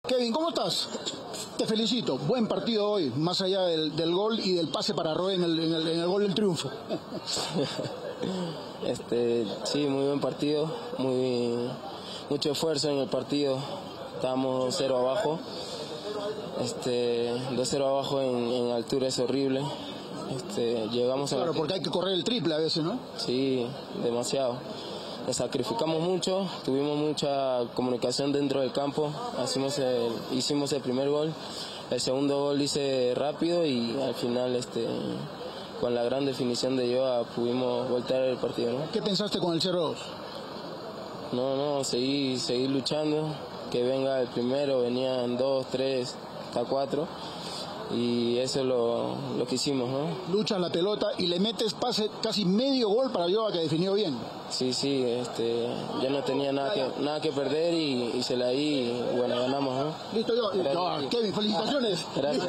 Kevin, ¿cómo estás? Te felicito, buen partido hoy, más allá del gol y del pase para Roy en el gol del triunfo. Sí, muy buen partido, mucho esfuerzo en el partido, estábamos 2-0 abajo, 2-0 abajo en altura es horrible, llegamos a... Claro, porque hay que correr el triple a veces, ¿no? Sí, demasiado. Nos sacrificamos mucho, tuvimos mucha comunicación dentro del campo, hicimos el primer gol, el segundo gol hice rápido y al final con la gran definición de Joa pudimos voltear el partido, ¿no? ¿Qué pensaste con el 0-2? No, seguí luchando, que venga el primero, venían 2, 3, hasta 4. Y eso es lo que hicimos, ¿no? Luchas la pelota y le metes pase casi medio gol para Joa, que definió bien. Sí, ya no tenía nada que perder y se la di y bueno, ganamos, ¿no? Listo, Kevin, felicitaciones. Gracias.